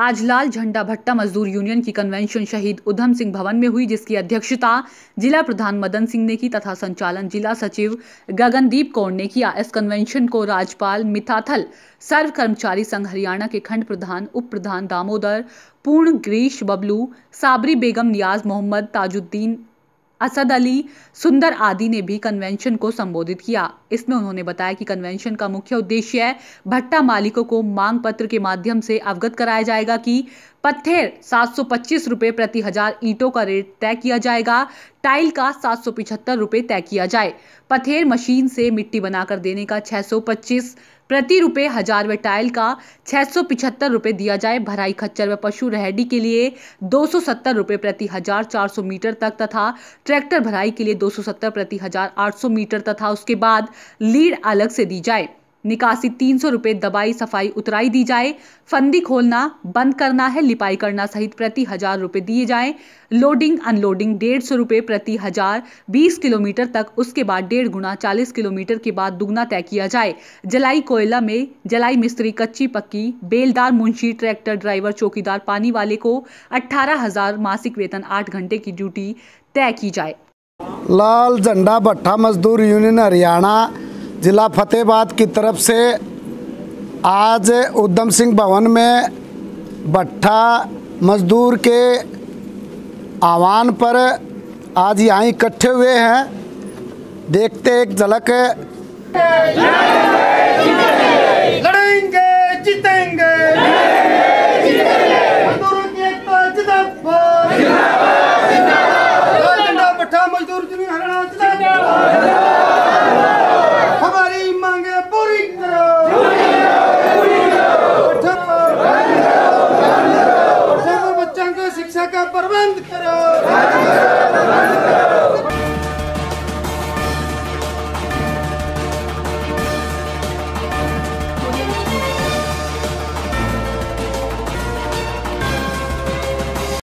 आज लाल झंडा भट्टा मजदूर यूनियन की कन्वेंशन शहीद उधम सिंह भवन में हुई, जिसकी अध्यक्षता जिला प्रधान मदन सिंह ने की तथा संचालन जिला सचिव गगनदीप कौर ने किया। इस कन्वेंशन को राज्यपाल मिताथल, सर्व कर्मचारी संघ हरियाणा के खंड प्रधान, उप प्रधान दामोदर, पूर्ण, ग्रीश, बबलू, साबरी बेगम, नियाज मोहम्मद, ताजुद्दीन, असद अली, सुंदर आदि ने भी कन्वेंशन को संबोधित किया। इसमें उन्होंने बताया कि कन्वेंशन का मुख्य उद्देश्य भट्टा मालिकों को मांग पत्र के माध्यम से अवगत कराया जाएगा कि पत्थर 725 रुपए प्रति हजार, ईंटों का रेट तय किया जाएगा, टाइल का 775 रुपए तय किया जाए, पत्थर मशीन से मिट्टी बनाकर देने का 625 प्रति रुपए हजार व टाइल का 675 रुपए दिया जाए, भराई खच्चर व पशु रेहड़ी के लिए 270 रुपए प्रति हजार 400 मीटर तक तथा ट्रैक्टर भराई के लिए 270 प्रति हजार 800 मीटर तथा उसके बाद लीड अलग से दी जाए, निकासी 300 रुपए, दबाई सफाई उतराई दी जाए, फंदी खोलना बंद करना है, लिपाई करना सहित प्रति 1000 रुपए दिए जाए, लोडिंग अनलोडिंग 150 रुपए प्रति हजार 20 किलोमीटर तक, उसके बाद 1.5 गुना 40 किलोमीटर के बाद दुगना तय किया जाए, जलाई कोयला में जलाई मिस्त्री, कच्ची पक्की, बेलदार, मुंशी, ट्रैक्टर ड्राइवर, चौकीदार, पानी वाले को 18,000 मासिक वेतन, 8 घंटे की ड्यूटी तय की जाए। लाल झंडा भट्टा मजदूर यूनियन हरियाणा जिला फतेहाबाद की तरफ से आज उधम सिंह भवन में भट्टा मजदूर के आह्वान पर आज यहाँ इकट्ठे हुए हैं। देखते एक झलक। लड़ेंगे जीतेंगे, मजदूरों की एकता जिंदाबाद, लाल झंडा भट्टा मजदूर यूनियन हरियाणा जिंदाबाद। हमारी मांगे पूरी करो, बच्चों को शिक्षा का प्रबंध करो।